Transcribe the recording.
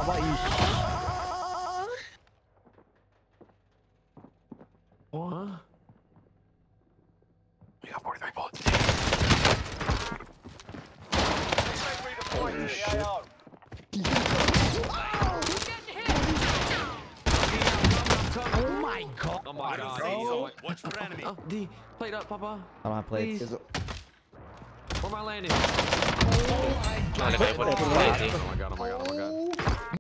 How about you? What? We got 43 bullets. Redeploying to the AO. Oh my god. Oh my god. Watch for enemy. Oh, D, plate up, Papa. I don't have plates. Please. Where am I landing? Oh my god. Oh my god, oh my god, oh my god.